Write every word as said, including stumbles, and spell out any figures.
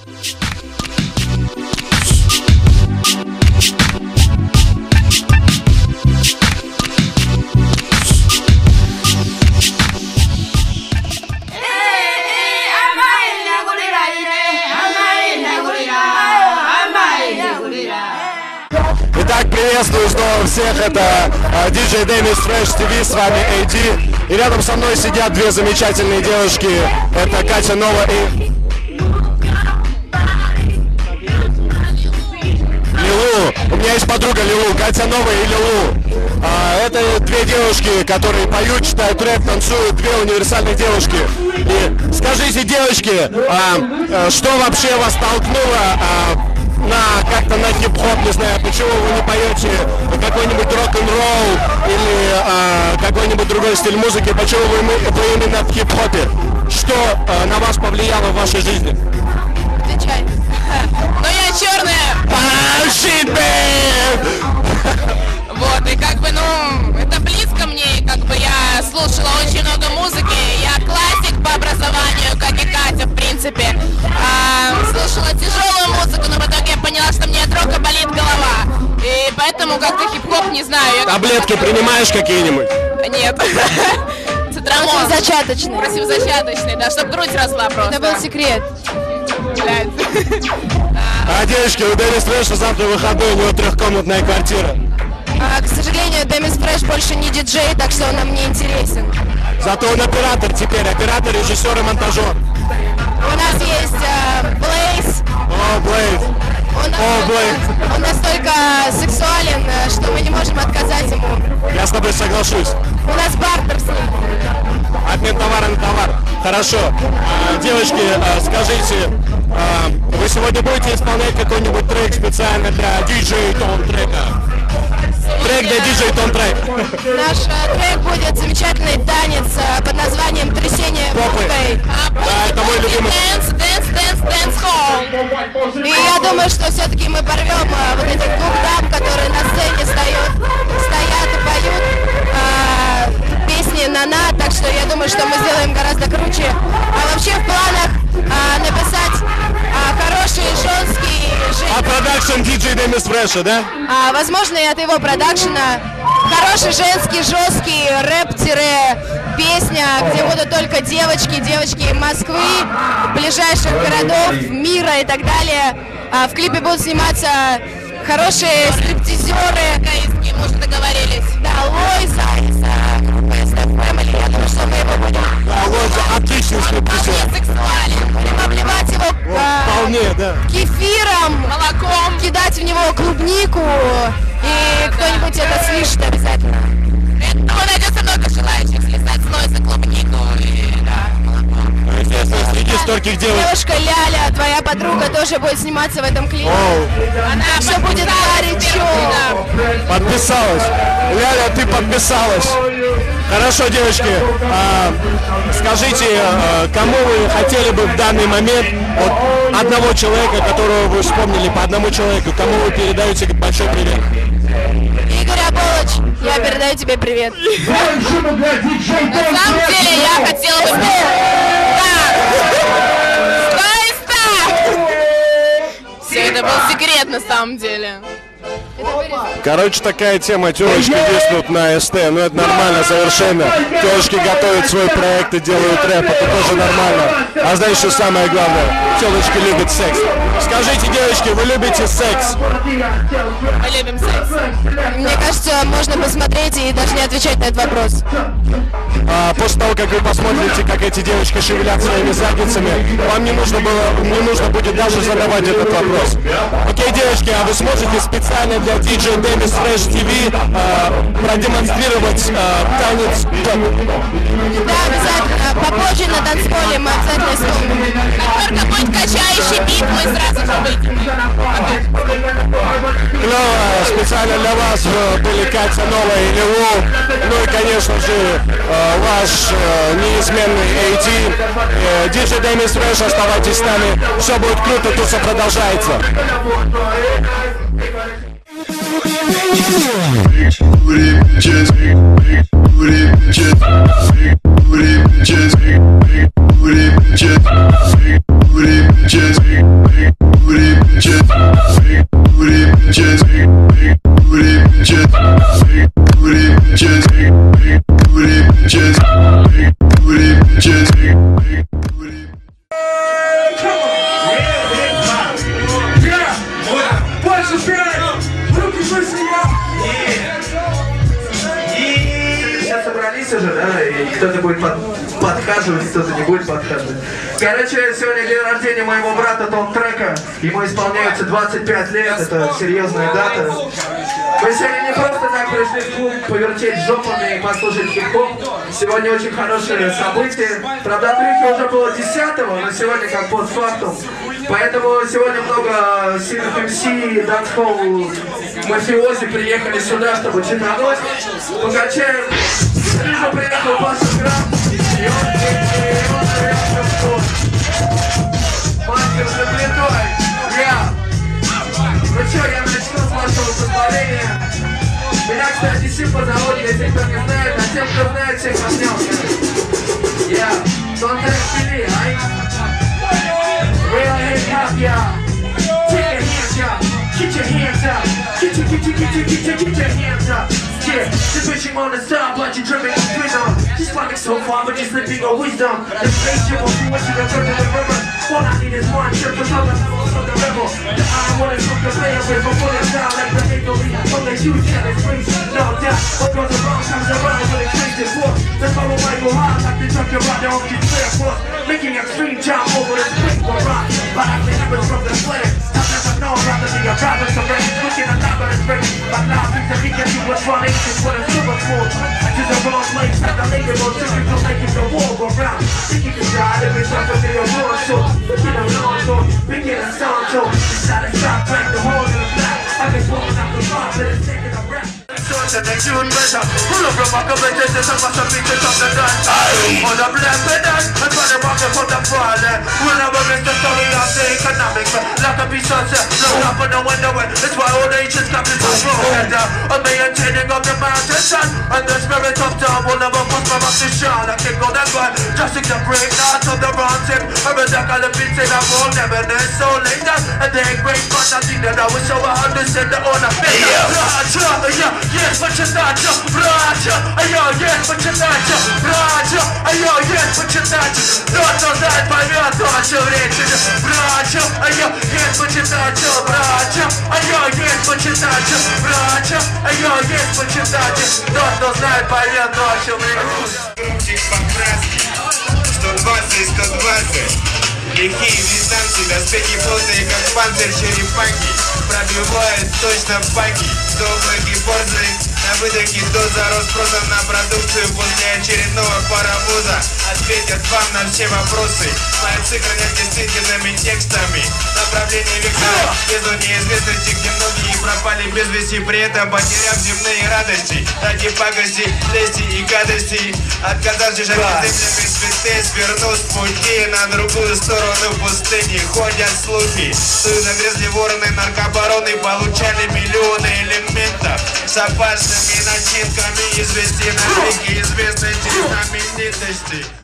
Итак, приветствую снова всех, это uh, диджей Демис Fresh ти ви, с вами эй ди. И рядом со мной сидят две замечательные девушки, это Катя Нова и Лилу. У меня есть подруга Лилу, Катя Нова и Лилу. Uh, это две девушки, которые поют, читают рэп, танцуют, две универсальные девушки. И скажите, девочки, uh, uh, что вообще вас толкнуло uh, на как-то на хип-хоп, не знаю, почему вы не поете какой-нибудь рок-н-ролл или а, какой-нибудь другой стиль музыки, почему вы, вы именно в хип-хопе? Что а, на вас повлияло в вашей жизни? Отвечай. Ну я черная. Вот, и как бы, ну, это близко мне, как бы я слушала очень много музыки, я классик по образованию, как и Катя, в принципе. А, слушала тяжелую музыку, но в итоге я поняла, что мне от рока болит голова. И поэтому как-то хип-хоп, не знаю. Я таблетки принимаешь какие-нибудь? Нет. Цитрамон. Противозачаточный. Противозачаточный, да, чтобы грудь росла просто. Это был секрет. А, девочки, у Демис Фрэша завтра выходной, у него трехкомнатная квартира. А, к сожалению, Демис Фрэш больше не диджей, так что он нам не интересен. Зато он оператор теперь, оператор, режиссер и монтажер. У нас есть Блейз. О, Блейз. Он, О, Блейз. Он настолько сексуален, что мы не можем отказать ему. Я с тобой соглашусь. У нас бартер с ним. Обмен товара на товар. Хорошо. А, девочки, а, скажите, а, вы сегодня будете исполнять какой-нибудь трек специально для диджей Тон трека? Трек для диджей Тон трек. Наш а, трек будет замечательный танец а, под названием «Трясение попой». Да, это мой любимый. Dance, dance, dance, dance hall. И я думаю, что все-таки мы порвем а, вот этих двух дам, которые на сцене стоят, стоят и поют а, песни на-на, так что я думаю, что мы сделаем гораздо круче. А вообще в планах а, написать а, хорошие, жесткие... А продакшн диджей Демис Фрэша, да? А, возможно, и от его продакшена. Хороший, женский, жесткий рэп-песня, где будут только девочки, девочки Москвы, ближайших городов, мира и так далее. А, в клипе будут сниматься хорошие стриптизеры. Мы уже договорились. Да, Лойза, я думаю, что мы его будем... Да, Лойза, отличный стриптизер. Сексуален. Будем обливать его а, Вполне, да. кефиром, Молоком. кидать в него клубнику, и кто-нибудь это слышит обязательно. Думаю, найдется много желающих слезать с Лойза клубнику и, да, молоко. Естественно, среди стольких девушек. Девушка Ляля, твоя подруга, тоже будет сниматься в этом клипе. Оу, Она Все будет горячо. подписалась. Ляля, ты подписалась. Хорошо, девочки, а, скажите, а, кому вы хотели бы в данный момент от одного человека, которого вы вспомнили, по одному человеку, кому вы передаете большой привет? Игорь Аболыч, я передаю тебе привет. На самом деле я хотела бы... Так! Стой, стоп! Все, это был секрет на самом деле. Короче, такая тема, телочки виснут на СТ, ну это нормально совершенно. Телочки готовят свой проект и делают рэп, это тоже нормально. А знаешь, что самое главное? Телочки любят секс. Скажите, девочки, вы любите секс? Мы любим секс. Мне кажется, можно посмотреть и даже не отвечать на этот вопрос. А, после того, как вы посмотрите, как эти девочки шевелят своими задницами, вам не нужно было, не нужно будет даже задавать этот вопрос. Окей, девочки, а вы сможете специально для диджей Демис Фрэш ти ви а, продемонстрировать а, танец? Да, обязательно. Попозже на танцполе мы обязательно вспомним. Как только будет качающий бит, мы сразу же выйдем. Клево, специально для вас были Катя Нова и Лилу. Ну и, конечно же, ваш неизменный эй ди. диджей Демис Фрэш, оставайтесь с нами. Все будет круто, туса продолжается. Booty bitches, big booty bitches, big booty bitches, big booty bitches, big booty bitches, big договорились уже, да, и кто-то будет под, подхаживать, кто-то не будет подхаживать. Короче, сегодня день рождения моего брата Том Трека, ему исполняется двадцать пять лет, это серьезная дата. Мы сегодня не просто так пришли в клуб повертеть жопами и послушать хип-хоп. Сегодня очень хорошее событие. Правда, отрывки уже было десятого, но сегодня как постфактум. Поэтому сегодня много сильных эм си, дансхолл, мафиози приехали сюда, чтобы читануть. Покачаем. Вижу, приехал Паша Граф. И он, и он, он, мастер за плитой. Я. Ну что, я начну с вашего позволения. Меня, кстати, Симпа зовут, если кто не знает, а тем, кто знает, всех начнем. Я. Don't take me, ай. Real hip hop, yeah. Take your hands up, get your hands up, get your, get your, get your, get your, get your hands up. Yeah, the bitch on the side, but you dripping in rhythm. She's running so far, but you're slipping your wisdom. The spaceship will do what you got to the river. All I need is one trip to the levels of the rebel. The iron one is from the player with a bullet down like the hickory. From the huge and it's free, no doubt. What goes around comes around with a crazy force. That's why we might go hard like they talk about their own clear force. Making extreme jump over the spring for rock. But I can hear it from the flare. I've never known rather than your drivers of rain. Looking at that, but it's great. But now things that we can do what's running is what a super cool. I choose the wrong place. At the lady will typical making the wall go round. Thinking you die, every time with your roar so. Picking a long door, picking a sound show. Decided to stop, break the hole in the flat. I've been pulling out the box, but it's taking a breath. And they shoot measure. Pull up your back up and take this up as a picture of the dance. On the black pedal, and try to walk it from the fall. We'll never miss the story of the economics. Like a piece of set, look up on the window. That's why all the ancients come to the road. I'm maintaining up the mountain sun. And the spirit of time will never pass my mouth to shine. I can't go that way, just take the break out of the round tip. I'm a duck on the beat, and I won't never know so later. And they ain't great, but I think that I was so I understand the owner. Yeah, yeah. Почитайте, братья, а я есть почитайте, братья, а я есть почитайте. Тот, кто знает, поймет, то, о чем речь идет. Братья, а я есть почитайте, братья, а я есть почитайте, братья, а я есть почитайте. Тот, кто знает, поймет, то, о чем речь. Рубчик покраски, сто двадцать, сто двадцать. Лихие дистанции, доспехи плотные, как панцирь черепахи. Пробивает точно паки, долгие порции. На выдохе доза, рост спроса на продукцию после очередного паровоза. Ответят вам на все вопросы. Мои цифры действительными текстами. Направление вектора безу неизвестности, где многие пропали без вести, при этом потеряв земные радости. Ради пакости, лести и гадости, отказавшись от землями цветы, свернул с пути на другую сторону пустыни. Ходят слухи, что загрязли вороны наркобароны, получали миллионы элементов с опасными начинками извести на веки известности знаменитости.